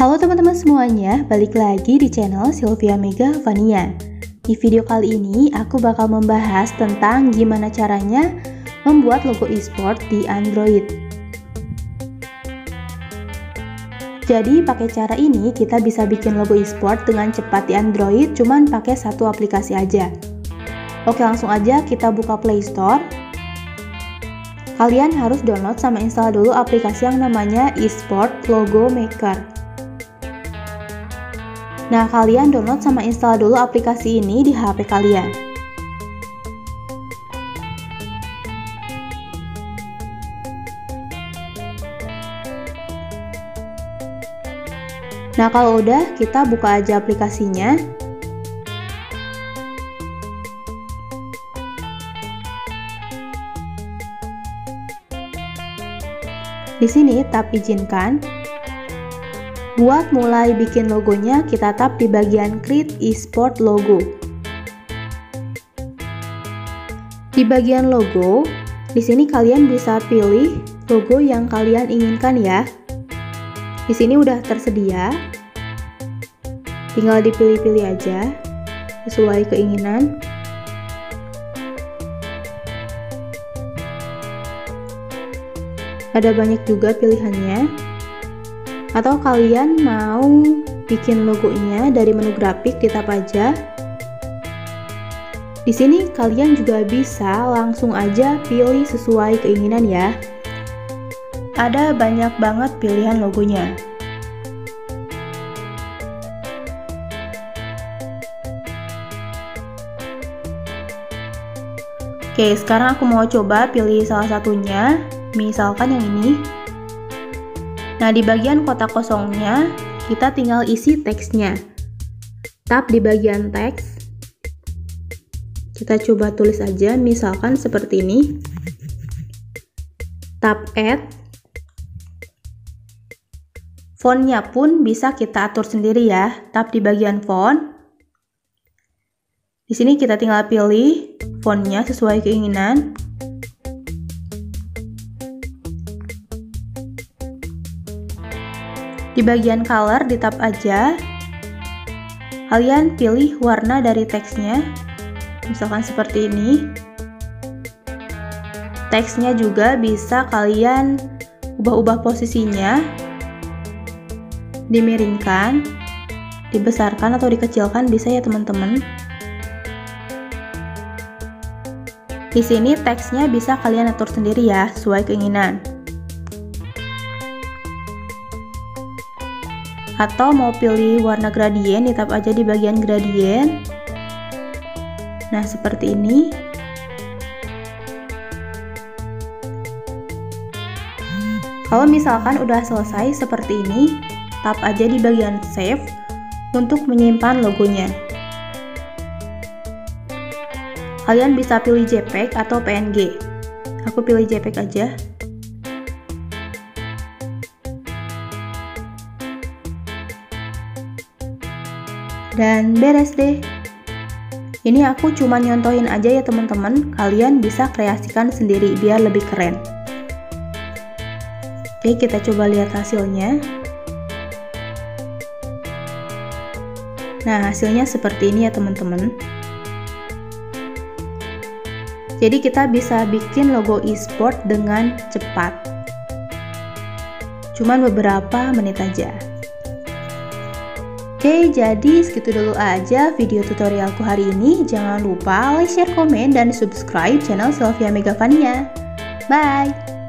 Halo teman-teman semuanya, balik lagi di channel Sylvia Mega Vania. Di video kali ini aku bakal membahas tentang gimana caranya membuat logo e-sport di Android. Jadi pakai cara ini kita bisa bikin logo e-sport dengan cepat di Android cuman pakai satu aplikasi aja. Oke, langsung aja kita buka Play Store. Kalian harus download sama install dulu aplikasi yang namanya e-sport logo maker. Nah, kalian download sama install dulu aplikasi ini di HP kalian. Nah, kalau udah, kita buka aja aplikasinya. Di sini tap izinkan. Buat mulai bikin logonya, kita tap di bagian Create eSport Logo. Di bagian logo, di sini kalian bisa pilih logo yang kalian inginkan ya. Di sini udah tersedia. Tinggal dipilih-pilih aja sesuai keinginan. Ada banyak juga pilihannya. Atau kalian mau bikin logonya dari menu grafik, ditap aja. Di sini kalian juga bisa langsung aja pilih sesuai keinginan ya. Ada banyak banget pilihan logonya. Oke, sekarang aku mau coba pilih salah satunya, misalkan yang ini. Nah, di bagian kotak kosongnya, kita tinggal isi teksnya. Tap di bagian teks. Kita coba tulis aja, misalkan seperti ini. Tap add. Fontnya pun bisa kita atur sendiri ya. Tap di bagian font. Di sini kita tinggal pilih fontnya sesuai keinginan. Di bagian color, ditap aja. Kalian pilih warna dari teksnya, misalkan seperti ini. Teksnya juga bisa kalian ubah-ubah posisinya, dimiringkan, dibesarkan atau dikecilkan bisa ya teman-teman. Di sini teksnya bisa kalian atur sendiri ya, sesuai keinginan. Atau mau pilih warna gradien, ditap aja di bagian gradien. Nah, seperti ini. Kalau misalkan udah selesai seperti ini, tap aja di bagian save untuk menyimpan logonya. Kalian bisa pilih JPEG atau PNG. Aku pilih JPEG aja. Dan beres deh. Ini aku cuma nyontohin aja ya teman-teman, kalian bisa kreasikan sendiri biar lebih keren. Oke, kita coba lihat hasilnya. Nah, hasilnya seperti ini ya teman-teman. Jadi kita bisa bikin logo e-sport dengan cepat. Cuman beberapa menit aja. Oke, jadi segitu dulu aja video tutorialku hari ini. Jangan lupa like, share, komen, dan subscribe channel Sylvia Mega Vania. Bye!